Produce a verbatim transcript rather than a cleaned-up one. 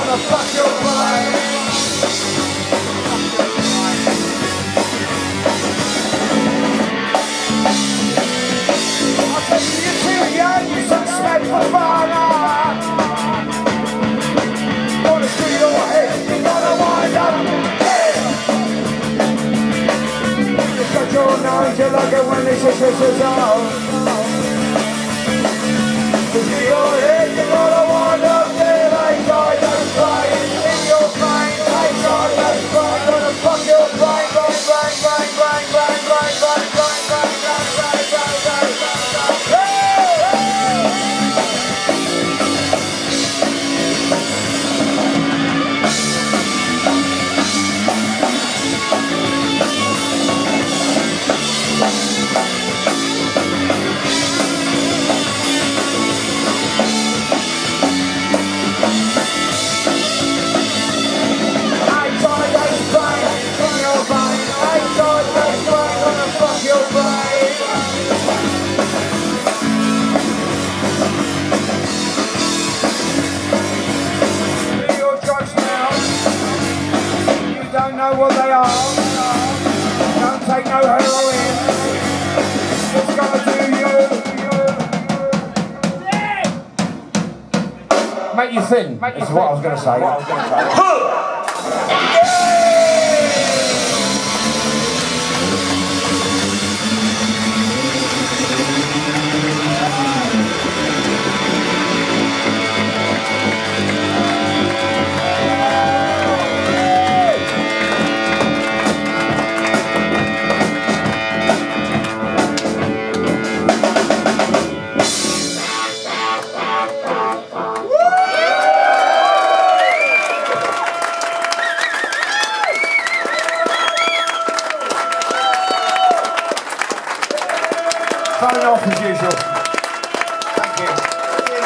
gonna fuck your brain. I'll tell you, you're too young, you suspect for fun. Wanna see your head, you gotta wind up here. You got your nose, you like it when it's just as on. To see your head, you gotta wind up there. They die, don't play in your brain. They die, don't play. Gonna fuck your brain, bang, bang, bang, bang, bang, bang, bang, bang, bang, bang, bang, bang, bang, bang, bang. Know what they are. Don't take no heroin. It's gonna do you. Yeah. Make you thin. Make you is what I was gonna say. What I was gonna say.